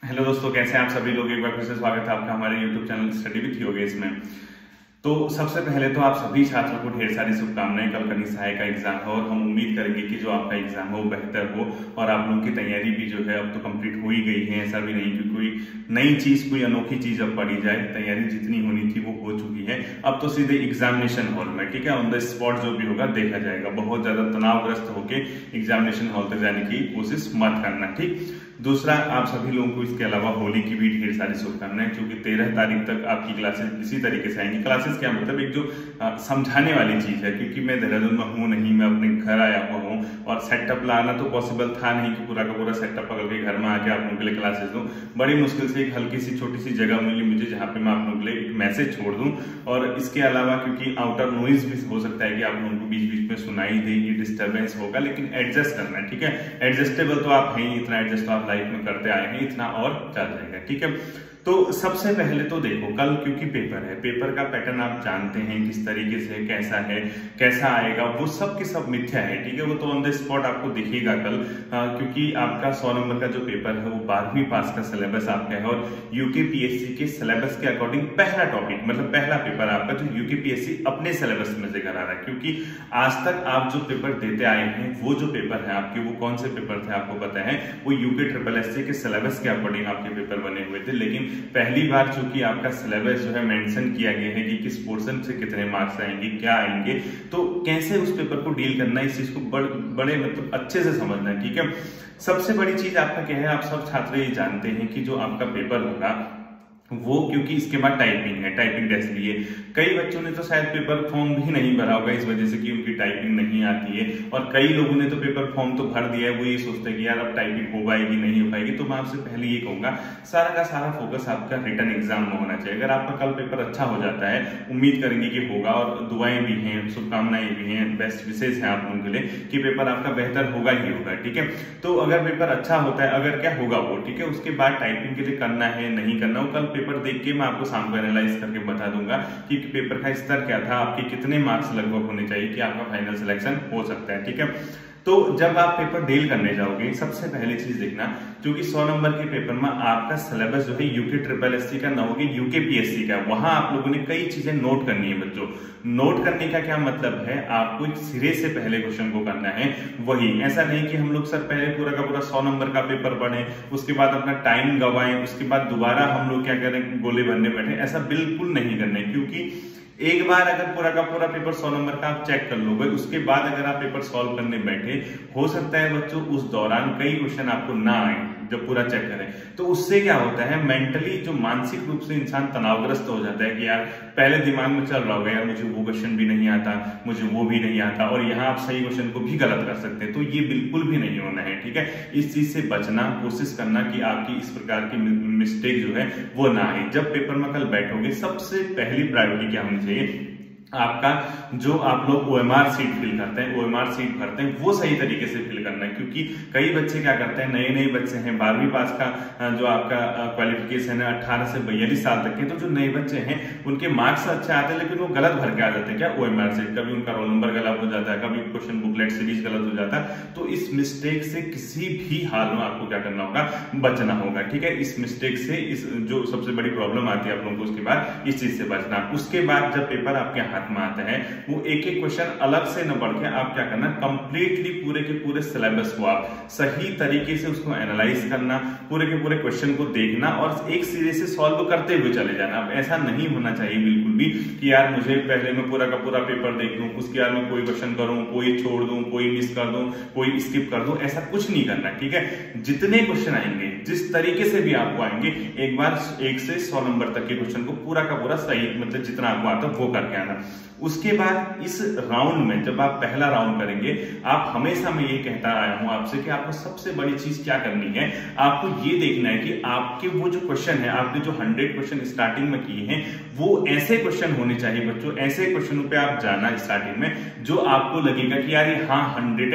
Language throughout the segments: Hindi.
हेलो दोस्तों, कैसे हैं आप सभी लोग। एक बार फिर से स्वागत है आपका हमारे YouTube channel study with Yogesh में। तो सबसे पहले तो आप सभी छात्रों को ढेर सारी शुभकामनाएं। कल कनिष्ठ सहायक का एग्जाम है और हम उम्मीद करेंगे कि जो आपका एग्जाम है वो बेहतर हो और आप लोगों की तैयारी भी जो है अब तो कंप्लीट हो ही गई है। ऐसा भी नहीं कि कोई नई चीज, कोई अनोखी चीज अब पढ़ी जाए। तैयारी जितनी होनी थी वो हो चुकी है। अब तो सीधे एग्जामिनेशन हॉल में, ठीक है, ऑन द स्पॉट जो भी होगा देखा जाएगा। बहुत ज्यादा तनावग्रस्त होकर एग्जामिनेशन हॉल तक जाने की कोशिश मत करना, ठीक। दूसरा, आप सभी लोगों को इसके अलावा होली की भी ढेर सारी शुभकामनाएं, क्योंकि 13 तारीख तक आपकी क्लासेस इसी तरीके से आएंगी। क्लासेस क्या मतलब, एक जो समझाने वाली चीज है, क्योंकि मैं देहरादून में हूँ नहीं, मैं अपने घर आया हुआ हूँ और सेटअप लाना तो पॉसिबल था नहीं कि पूरा का पूरा सेटअप पकड़ के घर में आके आप लोगों के लिए क्लासेस दूं। बड़ी मुश्किल से एक हल्की सी छोटी सी जगह मिली मुझे जहाँ पे मैं आप लोगों के लिए एक मैसेज छोड़ दूं। और इसके अलावा क्योंकि आउटर नॉइज भी हो सकता है कि आप लोगों को बीच बीच में सुनाई दे, ये डिस्टर्बेंस होगा, लेकिन एडजस्ट करना है, ठीक है। एडजस्टेबल तो आप हैं, इतना एडजस्ट तो आप लाइफ में करते आए हैं, इतना और चल जाएगा, ठीक है। तो सबसे पहले तो देखो, कल क्योंकि पेपर है, पेपर का पैटर्न आप जानते हैं किस तरीके से कैसा है, कैसा आएगा, वो सब की सब मिथ्या है, ठीक है। वो तो ऑन द स्पॉट आपको दिखेगा कल, क्योंकि आपका 100 नंबर का जो पेपर है वो 12वीं पास का सिलेबस आपका है और यूकेपीएससी के सिलेबस के अकॉर्डिंग पहला टॉपिक, मतलब पहला पेपर आपका जो यूकेपीएससी अपने सिलेबस में से करा रहा है। क्योंकि आज तक आप जो पेपर देते आए हैं, वो जो पेपर है आपके, वो कौन से पेपर थे आपको पता है, वो यूके ट्रिपल एस के सिलेबस के अकॉर्डिंग आपके पेपर बने हुए थे। लेकिन पहली बार चूंकि आपका सिलेबस जो है मेंशन किया गया है कि किस पोर्शन से कितने मार्क्स आएंगे, क्या आएंगे, तो कैसे उस पेपर को डील करना है, इस चीज को बड़े मतलब अच्छे से समझना है, ठीक है। सबसे बड़ी चीज आपका क्या है, आप सब छात्र ये जानते हैं कि जो आपका पेपर होगा वो, क्योंकि इसके बाद टाइपिंग है, टाइपिंग टेस्ट भी है। कई बच्चों ने तो शायद पेपर फॉर्म भी नहीं भरा होगा इस वजह से कि उनकी टाइपिंग नहीं आती है, और कई लोगों ने तो पेपर फॉर्म तो भर दिया है, वो ये सोचते हैं कि यार अब टाइपिंग हो पाएगी नहीं हो पाएगी। तो मैं आपसे पहले ये कहूंगा, सारा का सारा फोकस आपका रिटन एग्जाम में होना चाहिए। अगर आपका कल पेपर अच्छा हो जाता है, उम्मीद करेंगे कि होगा, और दुआएं भी हैं, शुभकामनाएं भी हैं, बेस्ट विशेष है आप लोगों के लिए कि पेपर आपका बेहतर होगा ही होगा, ठीक है। तो अगर पेपर अच्छा होता है, अगर क्या होगा वो, ठीक है, उसके बाद टाइपिंग के लिए करना है नहीं करना, वो कल पेपर देख के मैं आपको शाम को एनालाइज करके बता दूंगा कि पेपर का स्तर क्या था, आपके कितने मार्क्स लगभग होने चाहिए कि आपका फाइनल सिलेक्शन हो सकता है, ठीक है। तो जब आप पेपर डील करने जाओगे, सबसे पहली चीज देखना, क्योंकि 100 नंबर के पेपर में आपका सिलेबस जो है यूके ट्रिपल एससी का ना होगी, यूकेपीएससी का। वहां आप लोगों ने कई चीजें नोट करनी है बच्चों। नोट करने का क्या मतलब है, आपको एक सिरे से पहले क्वेश्चन को करना है। वही, ऐसा नहीं कि हम लोग सर पहले पूरा का पूरा 100 नंबर का पेपर पढ़े, उसके बाद अपना टाइम गवाएं, उसके बाद दोबारा हम लोग क्या करें, गोले भरने बैठे। ऐसा बिल्कुल नहीं करना है, क्योंकि एक बार अगर पूरा का पूरा पेपर 100 नंबर का आप चेक कर लोगे, उसके बाद अगर आप पेपर सॉल्व करने बैठे, हो सकता है बच्चों उस दौरान कई क्वेश्चन आपको ना आए जब पूरा चेक करें। तो उससे क्या होता है, मेंटली जो मानसिक रूप से इंसान तनावग्रस्त हो जाता है कि यार पहले दिमाग में चल रहा होगा यार मुझे वो क्वेश्चन भी नहीं आता, मुझे वो भी नहीं आता, और यहाँ आप सही क्वेश्चन को भी गलत कर सकते हैं। तो ये बिल्कुल भी नहीं होना है, ठीक है। इस चीज से बचना, कोशिश करना कि आपकी इस प्रकार की मिस्टेक जो है वो ना आए। जब पेपर में कल बैठोगे, सबसे पहली प्रायोरिटी क्या होनी चाहिए, आपका जो आप लोग ओएमआर सीट फिल करते हैं, ओएमआर सीट भरते हैं, वो सही तरीके से फिल करना है। क्योंकि कई बच्चे क्या करते हैं, नए नए बच्चे हैं, 12वीं पास का जो आपका क्वालिफिकेशन है 18 से 42 साल तक के, तो जो नए बच्चे हैं उनके मार्क्स अच्छे आते हैं, लेकिन वो गलत भर के आ जाते हैं क्या, ओएमआर सीट। कभी उनका रोल नंबर गलत हो जाता है, कभी क्वेश्चन बुकलेट सीरीज गलत हो जाता है। तो इस मिस्टेक से किसी भी हाल में आपको क्या करना होगा, बचना होगा, ठीक है। इस मिस्टेक से, इस जो सबसे बड़ी प्रॉब्लम आती है आप लोगों को, उसके बाद इस चीज से बचना। उसके बाद जब पेपर आपके में आता है, वो एक एक क्वेश्चन अलग से न बढ़ के आप क्या करना, कंप्लीटली पूरे के पूरे सिलेबस को आप सही तरीके से उसको एनालाइज करना, पूरे के पूरे क्वेश्चन को देखना और एक सिरे से सॉल्व करते हुए चले जाना। अब ऐसा नहीं होना चाहिए बिल्कुल भी कि यार मुझे पहले मैं पूरा का पूरा पेपर देख लूं, उसके बाद मैं कोई क्वेश्चन करूं, कोई छोड़ दूं, कोई मिस कर दूं, कोई स्किप कर दूं, ऐसा कुछ नहीं करना, ठीक है। जितने क्वेश्चन आएंगे, जिस तरीके से भी आपको आएंगे, एक बार 1 से 100 नंबर तक के क्वेश्चन को पूरा का पूरा सही, मतलब जितना आपको आता है वो करके आना। उसके बाद इस राउंड में जब आप पहला राउंड करेंगे, आप हमेशा मैं ये कहता आया हूं आपसे कि आपको सबसे बड़ी चीज क्या करनी है, आपको ये देखना है कि आपके वो जो क्वेश्चन है, आपने जो 100 क्वेश्चन स्टार्टिंग में किए हैं, वो ऐसे क्वेश्चन होने चाहिए बच्चों, ऐसे क्वेश्चनों पे आप जाना स्टार्टिंग में जो आपको लगेगा कि यार ये हाँ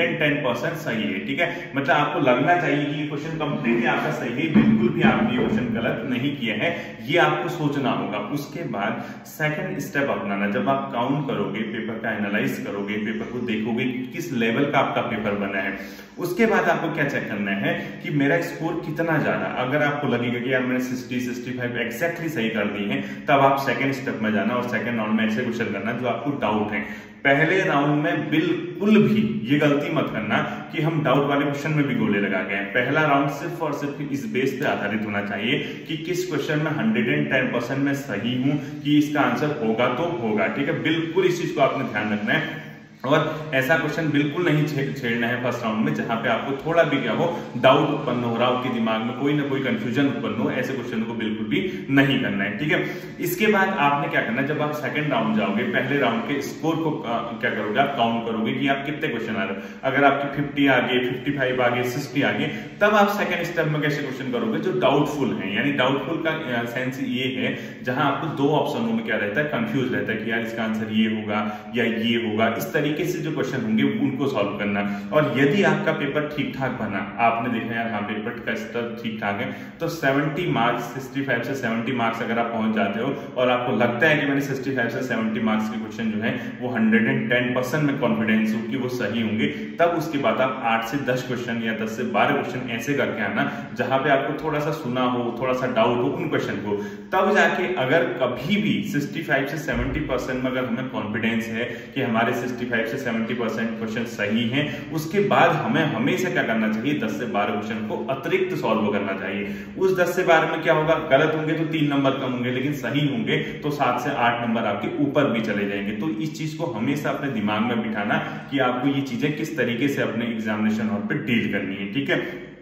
110% सही है, ठीक है। मतलब आपको लगना चाहिए कि ये क्वेश्चन कंप्लीटली आपका सही है, बिल्कुल भी आपने ये क्वेश्चन गलत नहीं किया है, ये आपको सोचना होगा। उसके बाद सेकंड स्टेप अपनाना, जब आप काउंट काउंट करोगे, पेपर का एनालाइज करोगे, पेपर को देखोगे किस लेवल का आपका पेपर बना है, उसके बाद आपको क्या चेक करना है कि मेरा स्कोर कितना ज्यादा। अगर आपको लगेगा कि यार मैंने 60-65 एग्जैक्टली सही कर दी है, तब आप सेकंड स्टेप में जाना और सेकंड राउंड में ऐसे क्वेश्चन करना जो आपको डाउट है। पहले राउंड में बिल्कुल भी ये गलती मत करना कि हम डाउट वाले क्वेश्चन में भी गोले लगा गए। पहला राउंड सिर्फ और सिर्फ इस बेस पे आधारित होना चाहिए कि किस क्वेश्चन में 110% में सही हूं कि इसका आंसर होगा तो होगा। ठीक है, बिल्कुल इस चीज को आपने ध्यान रखना है और ऐसा क्वेश्चन बिल्कुल नहीं छेड़ना है फर्स्ट राउंड में जहां पे आपको थोड़ा भी क्या हो डाउट उत्पन्न हो रहा हो, कि दिमाग में कोई ना कोई कंफ्यूजन उत्पन्न हो। ऐसे क्वेश्चन को बिल्कुल भी नहीं करना है। ठीक है, इसके बाद आपने क्या करना है, जब आप सेकंड राउंड जाओगे, पहले राउंड के स्कोर को क्या करोगे, आप काउंट करोगे कि आप कितने क्वेश्चन आ रहे हो। अगर आपके 50 आ गए, 55 आ गए, 60 आ गए, तब आप सेकंड स्टेप में कैसे क्वेश्चन करोगे जो डाउटफुल है। यानी डाउटफुल का सेंस ये है जहां आपको दो ऑप्शनों में क्या रहता है, कंफ्यूज रहता है कि यार इसका आंसर ये होगा या ये होगा। इस तरीके से जो क्वेश्चन होंगे उनको सॉल्व करना। और यदि आपका पेपर ठीक ठाक बना, आपने देखा यार हाँ पेपर का स्तर ठीक ठाक है, तो 70 मार्क्स 65 से 70 मार्क्स अगर आप पहुंच जाते हो और आपको लगता है कि मैंने 65 से 70 मार्क्स के क्वेश्चन जो है वो 110% में कॉन्फिडेंस हो कि वो सही होंगे, तब उसके बाद आप 8 से 10 क्वेश्चन या 10 से 12 क्वेश्चन ऐसे करके आना जहां पे आपको थोड़ा सा सुना हो, थोड़ा सा डाउट हो उन क्वेश्चन को। तब जाके अगर कभी भी 65 से 70% में अगर हमें कॉन्फिडेंस है कि हमारे 65 से 70% क्वेश्चन सही हैं, उसके बाद हमें हमेशा क्या करना चाहिए, 10 से 12 क्वेश्चन को अतिरिक्त सॉल्व करना चाहिए। उस 10 से 12 में क्या होगा, गलत होंगे तो 3 नंबर कम होंगे, लेकिन सही होंगे तो 7 से 8 नंबर आपके ऊपर भी चले जाएंगे। तो इस चीज को हमेशा अपने दिमाग में बिठाना कि आपको ये चीजें किस तरीके से अपने एग्जामिनेशन हॉल पे डील करनी है। ठीक है,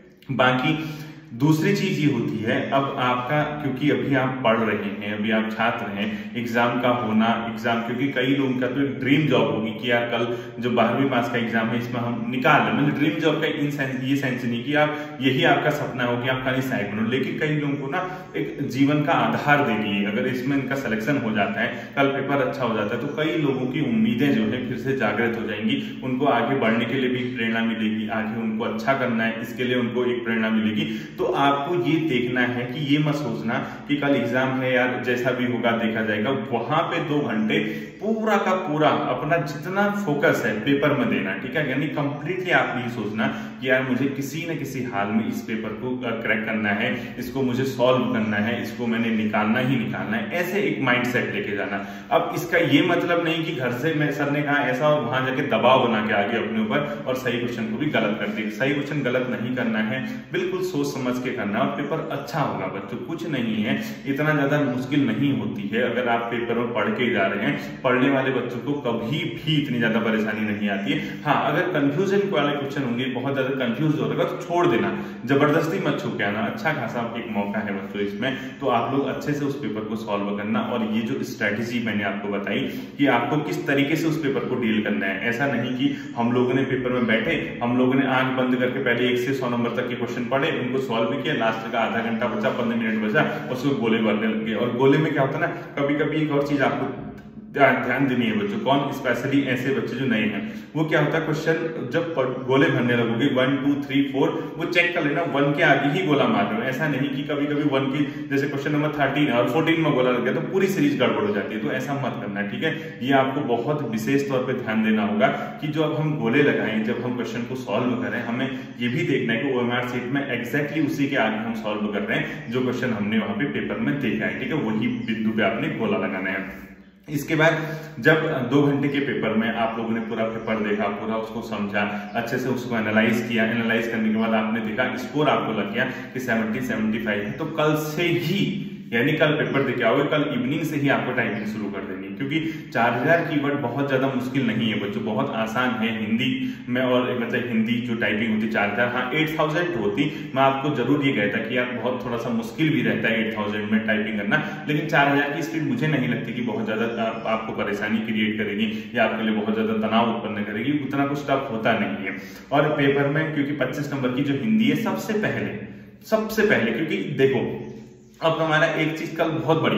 बाकी दूसरी चीज ये होती है, अब आपका क्योंकि अभी आप पढ़ रहे हैं, अभी आप छात्र हैं, एग्जाम का होना, एग्जाम क्योंकि कई लोगों का तो एक ड्रीम जॉब होगी कि यार कल जो 12वीं पास का एग्जाम है इसमें हम निकाल लें। मतलब ड्रीम जॉब का ये सेंस नहीं कि आप यही आपका सपना हो कि आप कहीं साइड बनो, लेकिन कई लोगों को ना एक जीवन का आधार दे दिए, अगर इसमें इनका सिलेक्शन हो जाता है, कल पेपर अच्छा हो जाता है, तो कई लोगों की उम्मीदें जो है फिर से जागृत हो जाएंगी। उनको आगे बढ़ने के लिए भी प्रेरणा मिलेगी, आगे उनको अच्छा करना है इसके लिए उनको एक प्रेरणा मिलेगी। तो आपको ये देखना है कि ये मत सोचना कि कल एग्जाम है यार जैसा भी होगा देखा जाएगा। वहां पे 2 घंटे पूरा का पूरा अपना जितना फोकस है पेपर में देना। ठीक है, यानी कंप्लीटली आप ये सोचना कि यार मुझे किसी न किसी हाल में इस पेपर को क्रैक करना है, इसको मुझे सॉल्व करना है, इसको मैंने निकालना ही निकालना है, ऐसे एक माइंड सेट लेके जाना। अब इसका ये मतलब नहीं कि घर से मैं सर ने कहा ऐसा और वहां जाके दबाव बना के आगे अपने ऊपर और सही क्वेश्चन को भी गलत कर दिया। सही क्वेश्चन गलत नहीं करना है, बिल्कुल सोच समझ के करना और पेपर अच्छा होगा। बच्चों कुछ नहीं है, इतना ज्यादा मुश्किल नहीं होती है। अगर आप पेपर में पढ़ के जा रहे हैं, पढ़ने वाले बच्चों को कभी भी इतनी ज्यादा परेशानी नहीं आती है। हाँ, अगर कंफ्यूजन वाले क्वेश्चन होंगे, बहुत ज्यादा कंफ्यूज हो रहा है तो छोड़ देना, जबरदस्ती मत छू के आना। अच्छा खासा एक मौका है बच्चों इसमें, तो आप लोग अच्छे से उस पेपर को सॉल्व करना। और ये जो स्ट्रेटेजी मैंने आपको बताई कि आपको किस तरीके से उस पेपर को डील करना है, ऐसा नहीं कि हम लोगों ने पेपर में बैठे, हम लोगों ने आंख बंद करके पहले 1 से 100 नंबर तक के क्वेश्चन पढ़े, उनको सॉल्व किया, लास्ट का आधा घंटा बचा, 15 मिनट बचा, उसको गोले भरने लगे। और गोले में क्या होता है ना, कभी कभी एक और चीज आपको ध्यान देनी है बच्चों, कौन स्पेशली ऐसे बच्चे जो नए हैं, वो क्या होता है क्वेश्चन जब गोले भरने लगोगे 1 2 3 4 वो चेक कर लेना 1 के आगे ही गोला मार रहे हो। ऐसा नहीं कि कभी कभी 1 की जैसे क्वेश्चन नंबर 13 और 14 में गोला लग गया तो पूरी सीरीज गड़बड़ हो जाती है, तो ऐसा मत करना। ठीक है, ये आपको बहुत विशेष तौर पे ध्यान देना होगा कि जो अब हम गोले लगाएं, जब हम क्वेश्चन को सॉल्व करें, हमें ये भी देखना है कि OMR शीट में एग्जैक्टली उसी के आगे हम सॉल्व कर रहे हैं जो क्वेश्चन हमने वहां पे पेपर में देखा है। ठीक है, वही बिंदु पे आपने गोला लगाना है। इसके बाद जब 2 घंटे के पेपर में आप लोगों ने पूरा पेपर देखा, पूरा उसको समझा, अच्छे से उसको एनालाइज किया, एनालाइज करने के बाद आपने देखा स्कोर आपको लग गया कि 70-75 है, तो कल से ही यानी कल पेपर देके आओगे, कल इवनिंग से ही आपको टाइपिंग शुरू कर देनी है, क्योंकि 4000 कीवर्ड बहुत ज्यादा मुश्किल नहीं है बच्चों, बहुत आसान है हिंदी में। और मतलब हिंदी जो टाइपिंग होती 4000, हाँ 8000 होती, मैं आपको जरूर ये कहता कि यार बहुत थोड़ा सा मुश्किल भी रहता है 8000 में टाइपिंग करना, लेकिन 4000 की स्पीड मुझे नहीं लगती कि बहुत ज्यादा आपको परेशानी क्रिएट करेगी या आपके लिए बहुत ज्यादा तनाव उत्पन्न करेगी, उतना कुछ टफ होता नहीं है। और पेपर में क्योंकि 25 नंबर की जो हिंदी है सबसे पहले, क्योंकि देखो अब हमारा एक चीज कल बहुत बढ़िया है,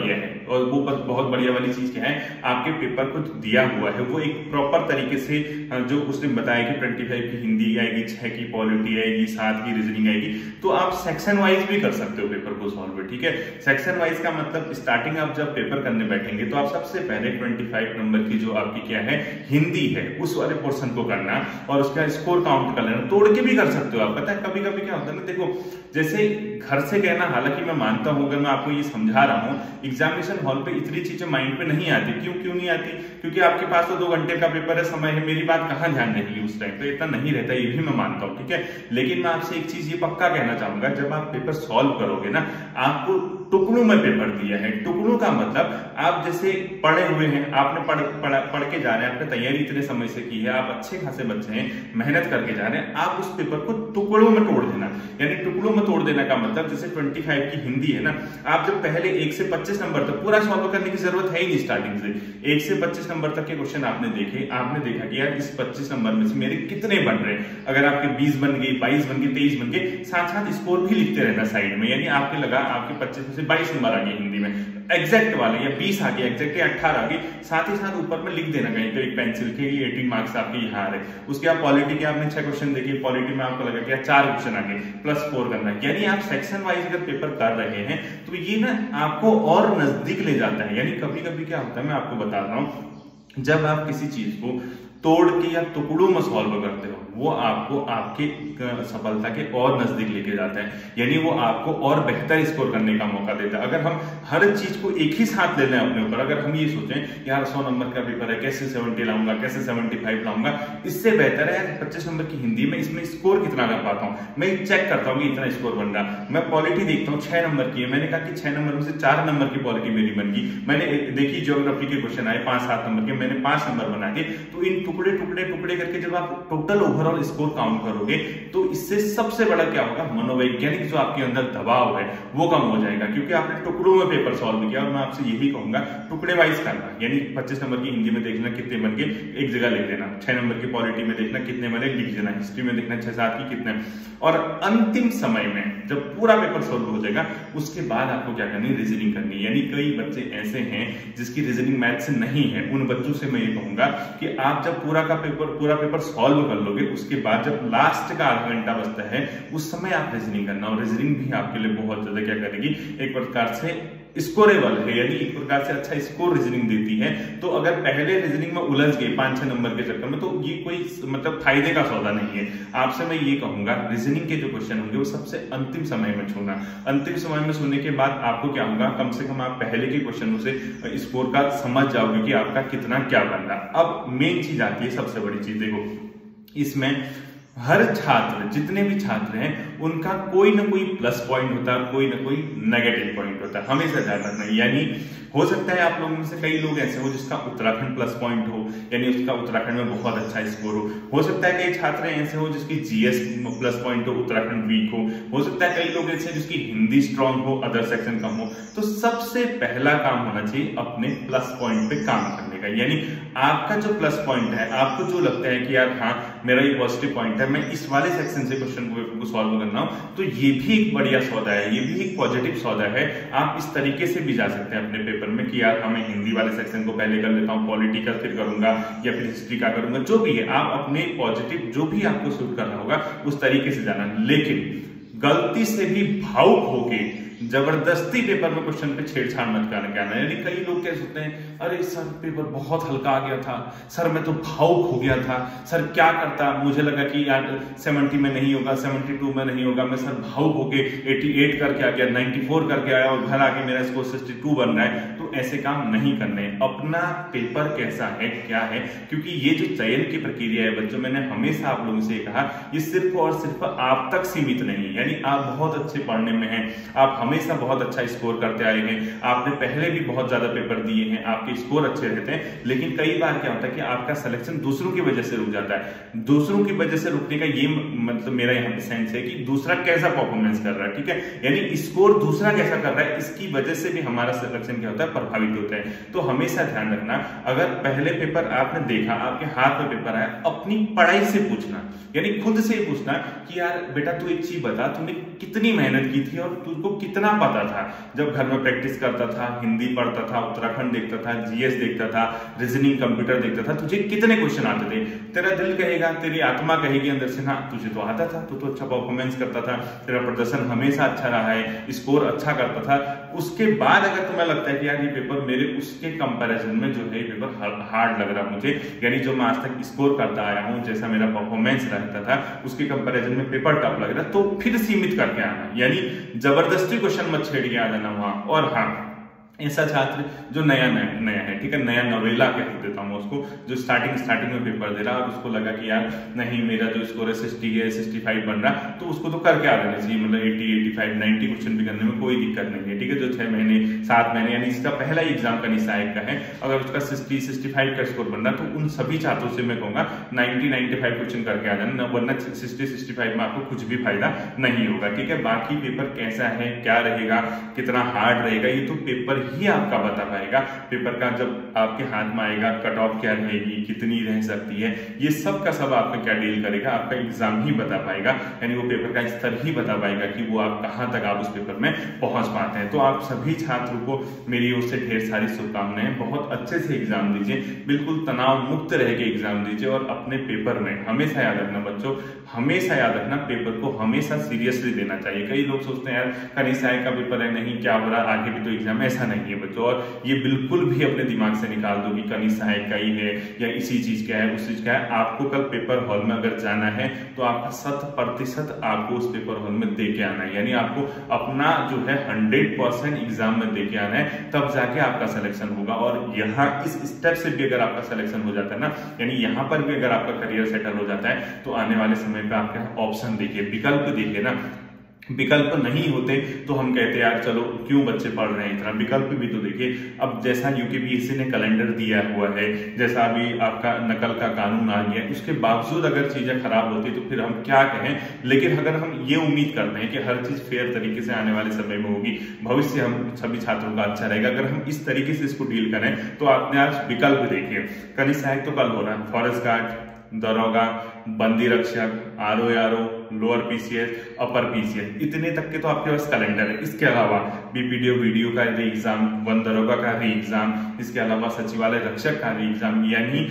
और वो बहुत बढ़िया वाली चीज क्या है, आपके पेपर को दिया हुआ है वो एक प्रॉपर तरीके से जो उसने बताया कि 25 की हिंदी आएगी, 6 की पॉलिटी आएगी, 7 की रीजनिंग आएगी, तो आप सेक्शन वाइज भी कर सकते हो पेपर को सॉल्व। ठीक है, सेक्शन वाइज का मतलब स्टार्टिंग आप जब पेपर करने बैठेंगे तो आप सबसे पहले 25 नंबर की जो आपकी क्या है हिंदी है उस वाले पोर्शन को करना और उसका स्कोर काउंट कर लेना। तोड़ के भी कर सकते हो आप। पता है कभी कभी क्या होता है ना, देखो जैसे घर से कहना, हालांकि मैं मानता हूं अगर मैं आपको ये समझा रहा हूं, एग्जामिनेशन हॉल पे इतनी चीजें माइंड पे नहीं आती। क्यों नहीं आती? क्योंकि आपके पास तो 2 घंटे का पेपर है, समय है, मेरी बात कहाँ ध्यान रहेगी उस टाइम पे, इतना नहीं रहता, ये भी मैं मानता हूँ। ठीक है, लेकिन मैं आपसे एक चीज ये पक्का कहना चाहूंगा, जब आप पेपर सॉल्व करोगे ना, आपको टुकड़ों में पेपर दिया है। टुकड़ों का मतलब आप जैसे पढ़े हुए हैं, आपने पढ़ के जा रहे हैं, आपने तैयारी इतने समय से की है, आप अच्छे खासे बच्चे हैं, मेहनत करके जा रहे हैं, आप उस पेपर को टुकड़ों में तोड़ देना। यानी टुकड़ों में तोड़ देने का मतलब जैसे 25 की हिंदी है ना, आप जब पहले 1 से 25 नंबर तक पूरा सॉल्व करने की जरूरत है ही नहीं, स्टार्टिंग से 1 से 25 नंबर तक के क्वेश्चन आपने देखे, आपने देखा कि यार इस 25 नंबर में से मेरे कितने बन रहे हैं। अगर आपके 20 बन गए, 22 बन गए, 23 बन गए, साथ साथ स्कोर भी लिखते रहना साइड में। यानी आपके लगा आपके 25 में से 22 नंबर आ गए हिंदी में, एग्जैक्ट वाले, या 20 आ गए एग्जैक्ट, या 18 आ गए, साथ ही साथ ऊपर में लिख देना कहीं तो एक पेंसिल के 18 मार्क्स आपके यहाँ आ रहे। उसके बाद पॉलिटी के आपने 6 क्वेश्चन देखे, पॉलिटी में आपको लगा कि 4 क्वेश्चन आ गए, +4 करना है। यानी आप सेक्शन वाइज अगर पेपर कर रहे हैं तो ये ना आपको और नजदीक ले जाता है। यानी कभी कभी क्या होता है, मैं आपको बता रहा हूं, जब आप किसी चीज को तोड़ के या टुकड़ों में सॉल्व करते हो, वो आपको आपके सफलता के और नजदीक लेके जाता है। यानी वो आपको और बेहतर स्कोर करने का मौका देता है। अगर हम हर चीज को एक ही साथ ले लें अपने ऊपर, अगर हम ये सोचें यार 100 नंबर का पेपर है, कैसे 70 लाऊंगा, कैसे 75 लाऊंगा, इससे बेहतर है यार 25 नंबर की हिंदी में इसमें स्कोर कितना कर पाता हूँ, मैं चेक करता हूँ कि इतना स्कोर बन रहा। मैं पॉलिटी देखता हूँ 6 नंबर की है, मैंने कहा कि 6 नंबर में से 4 नंबर की पॉलिटी मेरी बन गई। मैंने देखी ज्योग्राफी के क्वेश्चन आए 5-7 नंबर के, मैंने 5 नंबर बना के, तो इन टुकड़े करके जब आप टोटल ओवरऑल स्कोर काउंट करोगे तो इससे सबसे बड़ा क्या होगा, मनोवैज्ञानिक जो आपके अंदर दबाव है वो कम हो जाएगा, क्योंकि आपने टुकड़ों में पेपर सॉल्व किया। और मैं आपसे यही कहूंगा टुकड़े वाइज करना, यानी 25 नंबर की हिंदी में देखना कितने बन गए, एक जगह लिख देना। 6 नंबर की पॉलिटी में देखना कितने बने, लिख देना। हिस्ट्री में देखना 6-7 की कितने। और अंतिम समय में जब पूरा पेपर सॉल्व हो जाएगा उसके बाद आपको क्या करनी, रीजनिंग करनी। यानी कई बच्चे ऐसे हैं जिसकी रीजनिंग मैथ से नहीं है, उन बच्चों से मैं ये कहूंगा कि आप जब पूरा पेपर सॉल्व कर लोगे, उसके बाद जब लास्ट का आधा घंटा बचता है उस समय आप रीजनिंग करना। और रीजनिंग भी आपके लिए बहुत ज्यादा क्या करेगी, एक प्रकार से स्कोरेबल है, यानी एक प्रकार से अच्छा स्कोर रीजनिंग देती है। तो अगर पहले रीजनिंग में उलझ गए 5-6 नंबर के चक्कर में, तो ये कोई मतलब फायदे का सौदा नहीं है। आपसे मैं ये कहूंगा रीजनिंग के जो क्वेश्चन होंगे वो सबसे अंतिम समय में छूना। अंतिम समय में छूने के बाद आपको क्या होगा, कम से कम आप पहले के क्वेश्चनों से स्कोर का समझ जाओगे कि आपका कितना क्या बन रहा। अब मेन चीज आती है, सबसे बड़ी चीज देखो, इसमें हर छात्र, जितने भी छात्र हैं, उनका कोई ना कोई प्लस पॉइंट होता है, कोई ना कोई नेगेटिव पॉइंट होता है, हमेशा ध्यान रखना। यानी हो सकता है आप लोगों में से कई लोग ऐसे हो जिसका उत्तराखंड प्लस पॉइंट हो, यानी उसका उत्तराखंड में बहुत अच्छा स्कोर हो सकता है कई छात्र ऐसे हो जिसकी जीएस प्लस पॉइंट हो, उत्तराखंड वीक हो सकता है कई लोग ऐसे जिसकी हिंदी स्ट्रांग हो, अदर सेक्शन कम हो। तो सबसे पहला काम होना चाहिए अपने प्लस पॉइंट पे काम करने का। यानी आपका जो प्लस पॉइंट है, आपको जो लगता है कि यार हाँ मेरा ये पॉजिटिव पॉइंट है, मैं इस वाले सेक्शन से क्वेश्चन को सॉल्व करना हूं, तो ये भी एक बढ़िया सौदा है, ये भी एक पॉजिटिव सौदा है। आप इस तरीके से भी जा सकते हैं अपने पेपर में कि यार मैं हिंदी वाले सेक्शन को पहले कर लेता हूं, पॉलिटी का फिर करूंगा, या फिर हिस्ट्री का करूंगा, जो भी है आप अपने पॉजिटिव जो भी आपको सूट करना होगा उस तरीके से जाना। लेकिन गलती से भी भावुक होके जबरदस्ती पेपर में क्वेश्चन पे छेड़छाड़ मत करके आना। यानी कई लोग क्या सोचते हैं, अरे सर पेपर बहुत हल्का आ गया था, सर मैं तो भावुक हो गया था, सर क्या करता, मुझे लगा कि यार 70 में नहीं होगा, 72 में नहीं होगा, मैं सर भावुक होके 88 करके आ गया, 94 करके आया और घर आके मेरा स्कोर 62 बन रहा है। तो ऐसे काम नहीं करने। अपना पेपर कैसा है, क्या है, क्योंकि ये जो चयन की प्रक्रिया है बच्चों, मैंने हमेशा आप लोगों से कहा, ये सिर्फ और सिर्फ आप तक सीमित नहीं है। यानी आप बहुत अच्छे पढ़ने में हैं, आप हमेशा बहुत अच्छा स्कोर करते आए हैं, आपने पहले भी बहुत ज्यादा पेपर दिए हैं, आपके स्कोर अच्छे रहते हैं, लेकिन कई बार क्या होता है कि आपका सिलेक्शन दूसरों की वजह से रुक जाता है। दूसरों की वजह से रुकने का ये मतलब मेरा यहाँ पे सेंस है कि दूसरा कैसा परफॉर्मेंस कर रहा है, ठीक है, यानी स्कोर दूसरा कैसा कर रहा है, इसकी वजह से भी हमारा सिलेक्शन क्या होता है, प्रभावित होता है। तो हमेशा ध्यान रखना, अगर पहले पेपर आपने देखा, आपके हाथ में पेपर आया, अपनी पढ़ाई से पूछना, यानी खुद से पूछना कि यार बेटा तू एक चीज बता, तूने कितनी मेहनत की थी और तुझको कितना कितना पता था जब घर में प्रैक्टिस करता था, हिंदी पढ़ता था, उत्तराखंड देखता था, जीएस देखता था, रीजनिंग कंप्यूटर देखता था, तुझे कितने क्वेश्चन आते थे। तेरा दिल कहेगा, तेरी आत्मा कहेगी अंदर से, हाँ तुझे तो आता था, तू तो अच्छा परफॉर्मेंस करता था, तेरा प्रदर्शन हमेशा अच्छा रहा है, स्कोर अच्छा करता था। उसके बाद अगर तुम्हें लगता है कि यार ये पेपर मेरे उसके कंपैरिजन में जो है ये पेपर हार्ड लग रहा मुझे, यानी जो मैं आज तक स्कोर करता आया हूं, जैसा मेरा परफॉर्मेंस रहता था उसके कंपैरिजन में पेपर टफ लग रहा, तो फिर सीमित करके आना, यानी जबरदस्ती क्वेश्चन मत छेड़ के आ जाना वहां। और हाँ, ऐसा छात्र जो नया है, ठीक है, नया नवेला कह देता हूँ उसको, जो स्टार्टिंग में पेपर दे रहा और उसको लगा कि यार नहीं मेरा जो स्कोर है 60 है, 65 बन रहा, तो उसको तो करके आ जाना चाहिए, मतलब 80, 85, 90 क्वेश्चन भी करने में कोई दिक्कत नहीं है, ठीक है। जो 6 महीने 7 महीने यानी इसका पहला एग्जाम का सहायक का है, अगर उसका 60, 65 का स्कोर बन रहा तो उन सभी छात्रों से मैं कहूंगा 90, 95 क्वेश्चन करके आ जाना, वरना 60, 65 में आपको कुछ भी फायदा नहीं होगा, ठीक है। बाकी पेपर कैसा है, क्या रहेगा, कितना हार्ड रहेगा, ये तो पेपर ही आपका बता पाएगा। पेपर का जब आपके हाथ में आएगा, कट ऑफ क्या रहेगी, कितनी रह सकती है, ये सब का सब आपका क्या डील करेगा, आपका एग्जाम ही बता पाएगा, यानी वो पेपर का स्तर ही बता पाएगा कि वो आप कहां तक आप उस पेपर में पहुंच पाते हैं। तो आप सभी छात्रों को मेरी ओर से ढेर सारी शुभकामनाएं, बहुत अच्छे से एग्जाम दीजिए, बिल्कुल तनाव मुक्त रह के एग्जाम दीजिए, और अपने पेपर में हमेशा याद रखना बच्चों, हमेशा याद रखना पेपर को हमेशा सीरियसली लेना चाहिए। कई लोग सोचते हैं यार कनिष्ठ सहायक का पेपर है, नहीं क्या हो रहा, आगे भी तो एग्जाम, ऐसा नहीं है बच्चों। और ये बिल्कुल भी अपने दिमाग से निकाल दो कि कनिष्ठ सहायक का ही है या इसी चीज का है, उस चीज का है। आपको कल पेपर हॉल में अगर जाना है तो आपका 100% आपको उस पेपर हॉल में दे के आना है, यानी आपको अपना जो है 100% एग्जाम में दे के आना है, तब जाके आपका सिलेक्शन होगा। और यहाँ इस स्टेप से भी अगर आपका सिलेक्शन हो जाता है ना, यानी यहाँ पर भी अगर आपका करियर सेटल हो जाता है, तो आने वाले समय पे आपके ऑप्शन देखिए, विकल्प देखिए ना, विकल्प नहीं होते तो हम कहते यार चलो क्यों बच्चे पढ़ रहे हैं इतना, विकल्प भी तो देखिए। अब जैसा यूपीपीएससी ने कैलेंडर दिया हुआ है, जैसा अभी आपका नकल का कानून आ गया, उसके बावजूद अगर चीजें खराब होती तो फिर हम क्या कहें। लेकिन अगर हम ये उम्मीद करते हैं कि हर चीज फेयर तरीके से आने वाले समय में होगी, भविष्य हम सभी छात्रों का अच्छा रहेगा, अगर हम इस तरीके से इसको डील करें, तो आपने आज विकल्प देखिए, कनिष्ठ सहायक तो कल हो रहा है, फॉरेस्ट गार्ड, दरोगा, बंदी रक्षक, RO, lower PCS, upper PCS, इतने तक के तो आपके पास कैलेंडर है। इसके अलावा बीपीडीओ वीडियो का री एग्जाम, वन दरोगा का री एग्जाम, इसके अलावा सचिवालय रक्षक का री एग्जाम, यानी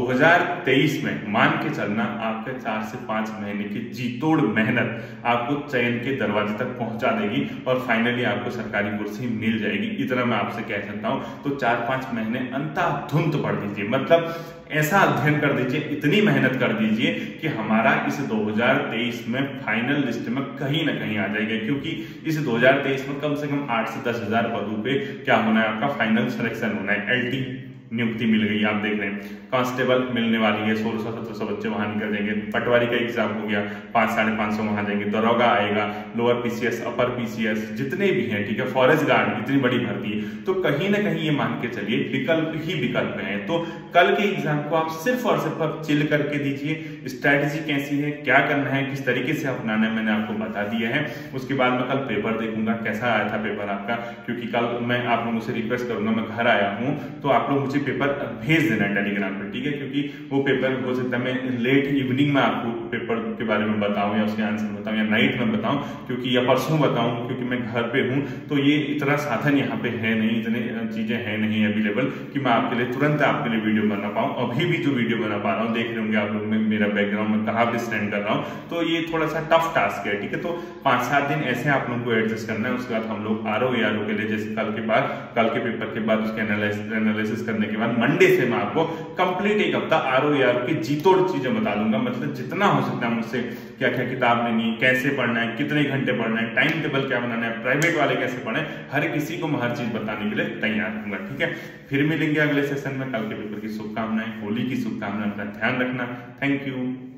2023 में मान के चलना आपके 4 से 5 महीने की जीतोड़ मेहनत आपको चयन के दरवाजे तक पहुंचा देगी और फाइनली आपको सरकारी कुर्सी मिल जाएगी। इतना मैं आपसे कह सकता हूं। तो 4-5 महीने अंधाधुंध पढ़ दीजिए, मतलब ऐसा अध्ययन कर दीजिए, इतनी मेहनत कर दीजिए कि हमारा इस 2023 में फाइनल लिस्ट में कहीं ना कहीं आ जाएगा, क्योंकि इस 2023 में कम से कम 8 से 10 हजार पदों पे क्या होना है, आपका फाइनल सिलेक्शन होना है। एलटी नियुक्ति मिल गई, आप देख रहे हैं, कांस्टेबल मिलने वाली है, 1600-1700 बच्चे वहां निकल जाएंगे, पटवारी का एग्जाम हो गया, 500-550 वहां जाएंगे, दरोगा आएगा, लोअर पीसीएस, अपर पीसीएस, जितने भी हैं, ठीक है, फॉरेस्ट गार्ड, इतनी बड़ी भर्ती है। तो कहीं ना कहीं ये मान के चलिए विकल्प ही विकल्प है। तो कल के एग्जाम को आप सिर्फ और सिर्फ चिल करके दीजिए, स्ट्रैटेजी कैसी है, क्या करना है, किस तरीके से अपनाना है, मैंने आपको बता दिया है। उसके बाद मैं कल पेपर देखूंगा कैसा आया था पेपर आपका, क्योंकि कल मैं आप लोगों से रिक्वेस्ट करूंगा, मैं घर आया हूं तो आप लोग मुझे पेपर भेज देना टेलीग्राम पर, ठीक है, क्योंकि वो पेपर हो सकता है मैं लेट इवनिंग में आपको पेपर के बारे में बताऊं या उसके आंसर बताऊं या नाइट में बताऊं, क्योंकि या परसों बताऊं, क्योंकि मैं घर पे हूं, तो ये इतना साधन यहाँ पे है नहीं, इतने चीजें है नहीं अवेलेबल कि मैं आपके लिए तुरंत आपके लिए वीडियो बना पाऊं। अभी भी जो वीडियो बना पा रहा हूँ, देख रहे होंगे आप लोग में मेरा बैकग्राउंड में कहाँ पे स्टैंड कर रहा हूँ, तो ये थोड़ा सा टफ टास्क है, ठीक है। तो 5-7 दिन ऐसे आप लोगों को एडजस्ट करना है। उसके बाद हम लोग आरओ के लिए, जैसे कल के पेपर के बाद उसके एनालिसिस करने के बाद मंडे से मैं आपको कंप्लीट एक हफ्ता आरओ की जीतोड़ चीजें बता दूंगा, मतलब जितना हो सकता है मुझसे, क्या क्या किताब लेनी है, कैसे पढ़ना है, कितने घंटे पढ़ना है, टाइम टेबल क्या बनाना है, प्राइवेट वाले कैसे पढ़े, हर किसी को मैं हर चीज बताने के लिए तैयार रहूंगा, ठीक है। फिर मिलेंगे अगले सेशन में। कल के पेपर की शुभकामनाएं, होली की शुभकामनाएं, अपना ध्यान रखना। Thank you.